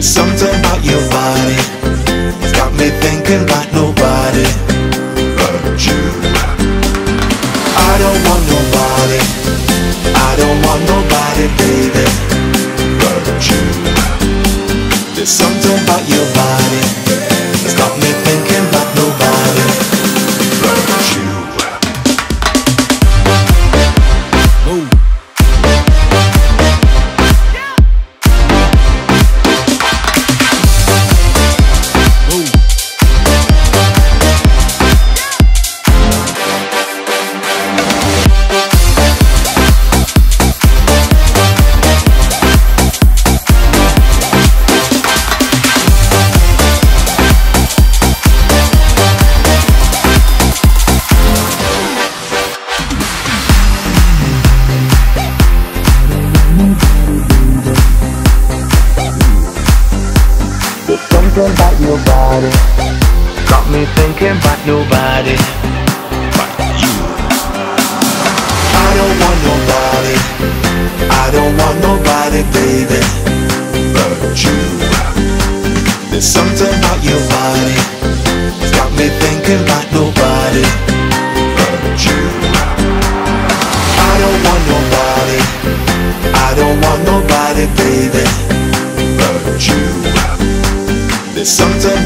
There's something about your body, it's got me thinking about nobody but you. I don't want nobody, I don't want nobody, baby, but you. There's something about your body, it's got me thinking about nobody but you. Move. Something about your body got me thinking about nobody but you. I don't want nobody, I don't want nobody, baby, but you. There's something about your body, it's got me thinking about nobody but you. I don't want nobody, I don't want nobody, baby, but you. There's something